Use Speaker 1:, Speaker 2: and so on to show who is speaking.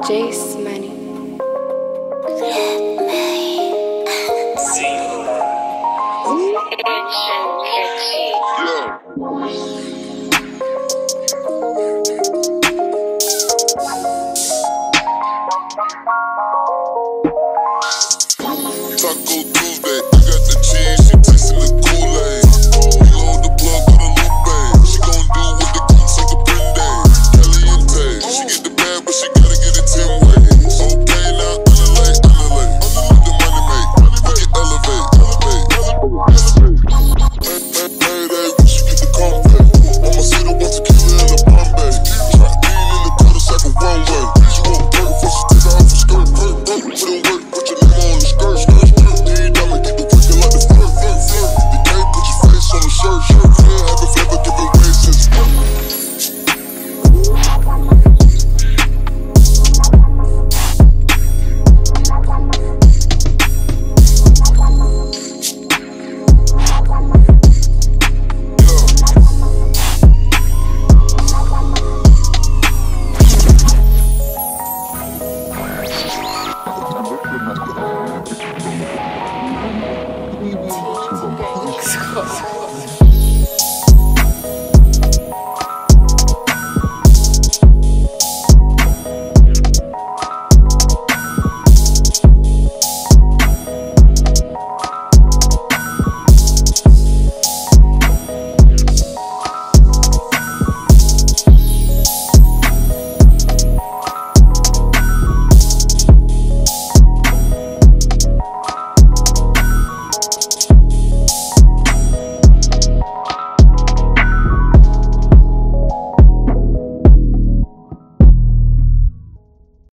Speaker 1: Jace Money.
Speaker 2: Taco Tuesday, I got the cheese, she tasting the Kool-Aid. Reload the plug, got a new bag. She gon' do what the cooks like a Prende. Caliente, she get the bag, but she gotta get it 10